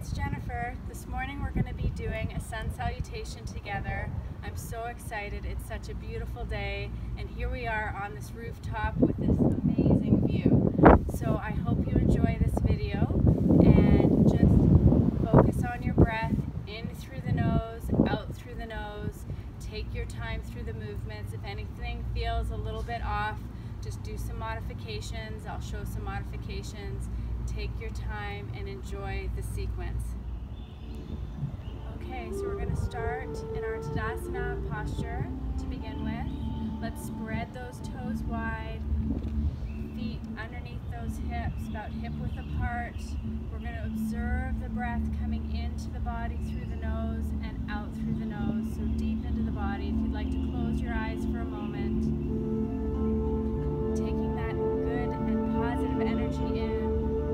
it's Jennifer. This morning we're going to be doing a sun salutation together. I'm so excited. It's such a beautiful day, and here we are on this rooftop with this amazing view. So I hope you enjoy this video and just focus on your breath, in through the nose, out through the nose. Take your time through the movements. If anything feels a little bit off, just do some modifications. I'll show some modifications. Take your time and enjoy the sequence. Okay, so we're going to start in our Tadasana posture to begin with. Let's spread those toes wide, feet underneath those hips, about hip width apart. We're going to observe the breath coming into the body through the nose and out through the nose, so deep into the body. If you'd like to close your eyes for a moment, taking that good and positive energy in.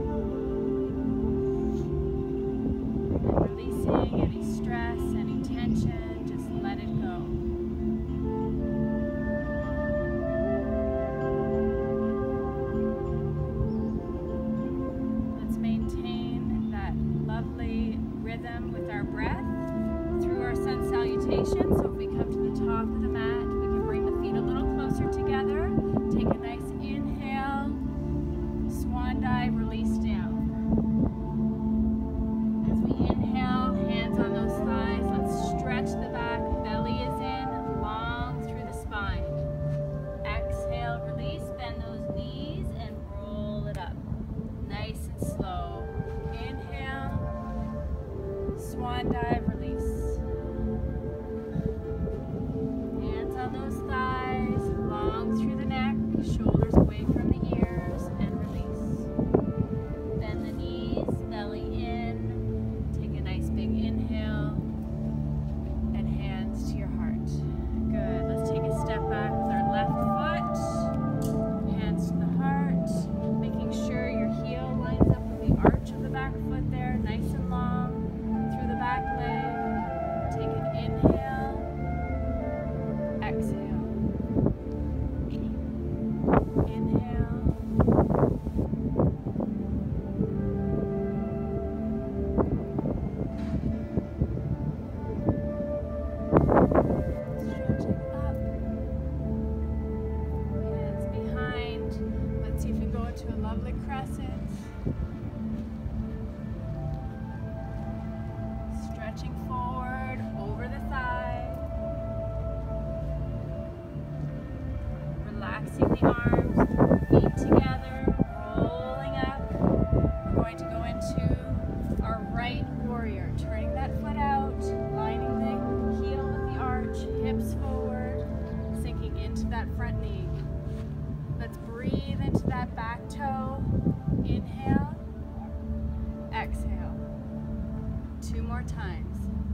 Releasing any stress, any tension, just let it go. Let's maintain that lovely rhythm with our breath through our sun salutation. So if we come to the top of the mat, we can bring the feet a little closer together. Take a nice inhale, swan dive, release down. Hands on those thighs. Let's stretch the back. Belly is in, long through the spine. Exhale, release. Bend those knees and roll it up. Nice and slow. Inhale. Swan dive, release. Hands on those thighs. Long through the neck. Shoulders away from the ears and release. Bend the knees. Belly in. Big inhale and hands to your heart. Good. Let's take a step back with our left foot. Hands to the heart. Making sure your heel lines up with the arch of the back foot there. Nice and long through the back leg. Take an inhale. Exhale. Inhale. To a lovely crescent. Stretching forward over the thigh. Relaxing the arms, feet together, rolling up. We're going to go into our right warrior. Turning that foot out, lining the heel with the arch, hips forward, sinking into that front knee. Let's breathe into that back toe. Inhale. Exhale. 2 more times.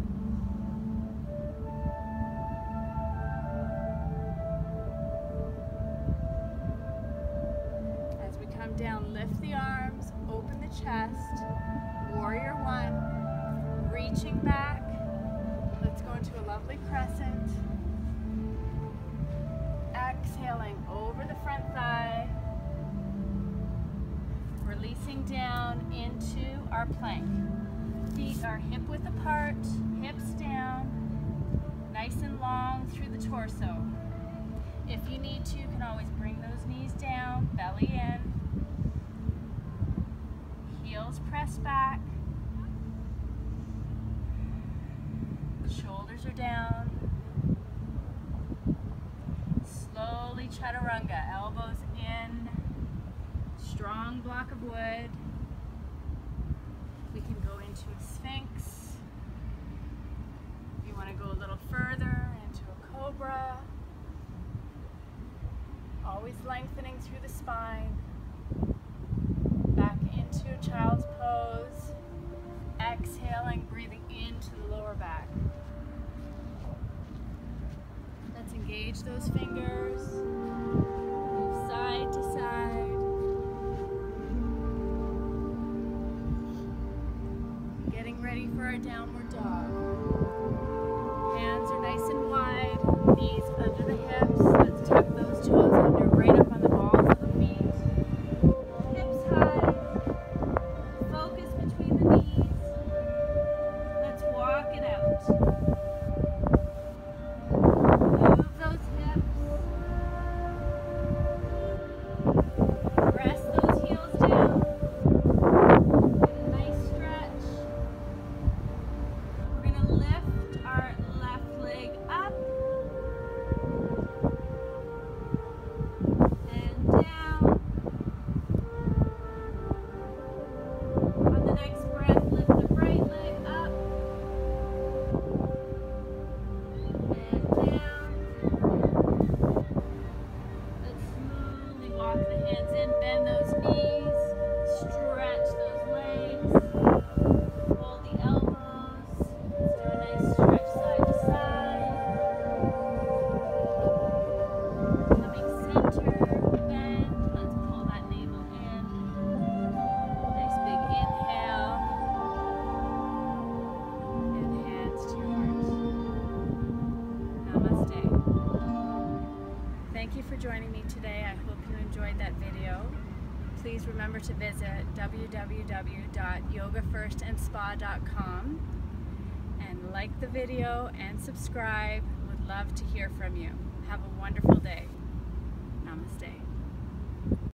As we come down, lift the arms, open the chest. Warrior 1. Reaching back. Let's go into a lovely crescent. Exhaling over the front thigh, releasing down into our plank. Feet are hip width apart, hips down, nice and long through the torso. If you need to, you can always bring those knees down, belly in, heels press back, shoulders are down. Slowly chaturanga, elbows in, strong block of wood. We can go into a sphinx. If you want to go a little further, into a cobra. Always lengthening through the spine. Back into a child's pose. Exhaling, breathing into the lower back. Let's engage those fingers, move side to side. Getting ready for our downward dog. Hands are nice and wide, knees under the hips. Let's tuck those toes under, right up on the balls of the feet. Hips high, focus between the knees. joining me today. I hope you enjoyed that video. Please remember to visit www.yogafirstandspa.com and like the video and subscribe. Would love to hear from you. Have a wonderful day. Namaste.